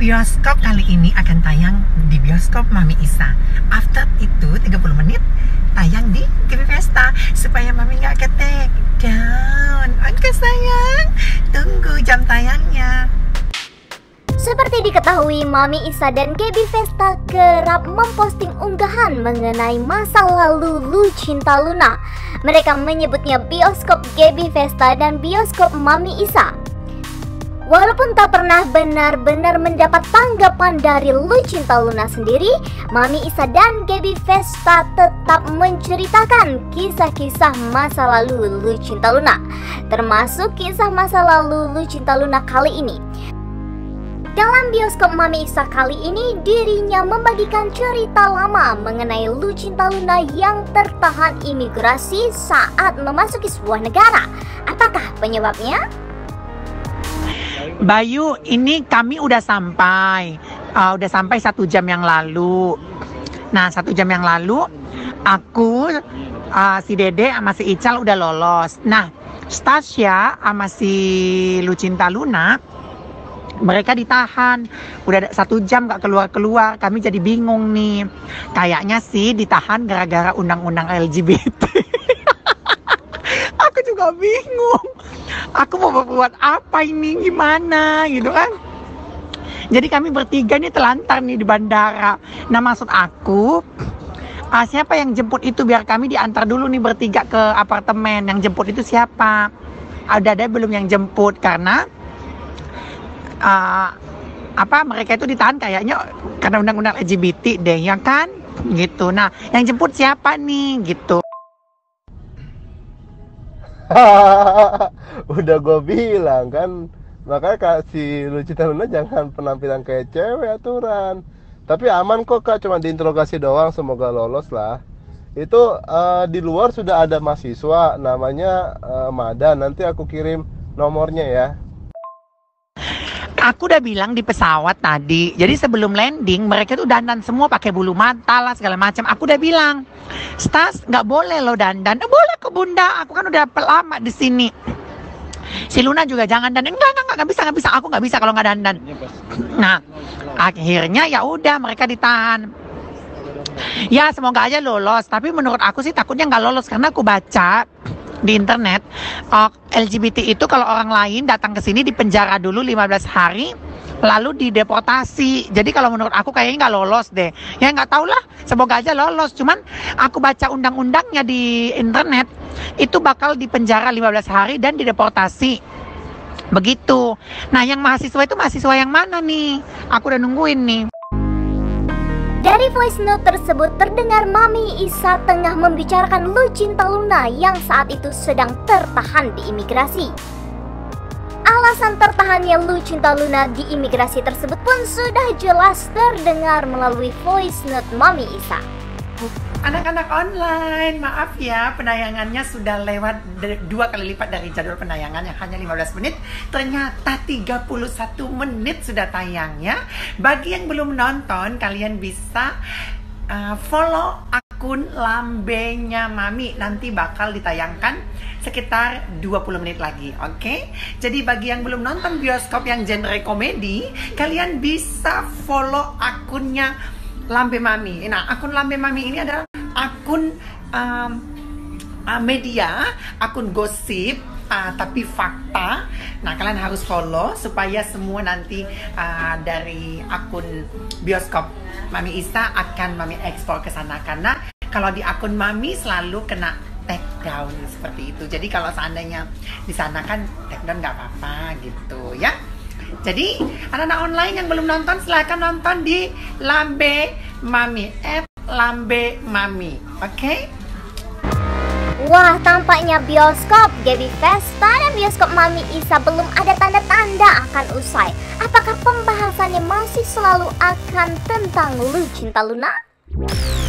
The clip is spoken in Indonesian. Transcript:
bioskop kali ini akan tayang di bioskop Mami Isa. After itu 30 menit tayang di GB Festa supaya Mami nggak ke-take down. Oke sayang, tunggu jam tayangnya. Seperti diketahui, Mami Isa dan GB Festa kerap memposting unggahan mengenai masa lalu Lucinta Luna. Mereka menyebutnya bioskop GB Festa dan bioskop Mami Isa. Walaupun tak pernah benar-benar mendapat tanggapan dari Lucinta Luna sendiri, Mami Isa dan GB Festa tetap menceritakan kisah-kisah masa lalu Lucinta Luna, termasuk kisah masa lalu Lucinta Luna kali ini. Dalam bioskop Mami Isa kali ini, dirinya membagikan cerita lama mengenai Lucinta Luna yang tertahan imigrasi saat memasuki sebuah negara. Apakah penyebabnya? Bayu, ini kami udah sampai 1 jam yang lalu. Nah, 1 jam yang lalu aku, si Dede sama si Ical udah lolos. Nah, Stasia sama si Lucinta Luna, mereka ditahan. Udah 1 jam gak keluar-keluar. Kami jadi bingung nih. Kayaknya sih ditahan gara-gara undang-undang LGBT. Aku juga bingung. Aku mau berbuat apa ini, gimana gitu kan. Jadi kami bertiga nih telantar nih di bandara. Nah, maksud aku, siapa yang jemput itu, biar kami diantar dulu nih bertiga ke apartemen. Yang jemput itu siapa? Ada belum yang jemput, karena mereka itu ditahan kayaknya karena undang-undang LGBT deh, ya kan? Gitu. Nah, yang jemput siapa nih? Gitu. Udah gue bilang kan, makanya kasih Lucinta Luna jangan penampilan kayak cewek aturan. Tapi aman kok Kak, cuma diinterogasi doang, semoga lolos lah. Itu di luar sudah ada mahasiswa namanya Mada, nanti aku kirim nomornya ya. Aku udah bilang di pesawat tadi. Jadi sebelum landing mereka tuh dandan semua pakai bulu mata lah segala macam. Aku udah bilang, Stas nggak boleh lo dandan. Boleh kok bunda. Aku kan udah lama di sini. Si Luna juga jangan dandan. Nggak bisa. Aku nggak bisa kalau nggak dandan. Nah, akhirnya ya udah mereka ditahan. Ya semoga aja lolos. Tapi menurut aku sih takutnya nggak lolos karena aku baca di internet, LGBT itu kalau orang lain datang ke sini dipenjara dulu 15 hari, lalu dideportasi. Jadi kalau menurut aku kayaknya nggak lolos deh. Ya nggak tahu lah, semoga aja lolos. Cuman aku baca undang-undangnya di internet, itu bakal dipenjara 15 hari dan dideportasi. Begitu. Nah, yang mahasiswa itu mahasiswa yang mana nih? Aku udah nungguin nih. Dari voice note tersebut terdengar Mami Isa tengah membicarakan Lucinta Luna yang saat itu sedang tertahan di imigrasi. Alasan tertahannya Lucinta Luna di imigrasi tersebut pun sudah jelas terdengar melalui voice note Mami Isa. Anak-anak online, maaf ya, penayangannya sudah lewat 2 kali lipat dari jadwal penayangan yang hanya 15 menit. Ternyata 31 menit sudah tayang ya. Bagi yang belum nonton, kalian bisa follow akun Lambenya Mami. Nanti bakal ditayangkan sekitar 20 menit lagi, oke? Jadi bagi yang belum nonton bioskop yang genre komedi, kalian bisa follow akunnya Lambe Mami. Nah, akun Lambe Mami ini adalah akun media, akun gosip, tapi fakta. Nah, kalian harus follow supaya semua nanti dari akun bioskop Mami Isa akan Mami ekspor ke sana. Karena kalau di akun Mami selalu kena take down seperti itu. Jadi kalau seandainya di sana kan take down nggak apa-apa gitu ya. Jadi anak-anak online yang belum nonton silahkan nonton di Lambe Mami, @Lambe Mami, oke? Wah, tampaknya bioskop GB Festa dan bioskop Mami Isa belum ada tanda-tanda akan usai. Apakah pembahasannya masih selalu akan tentang Lucinta Luna?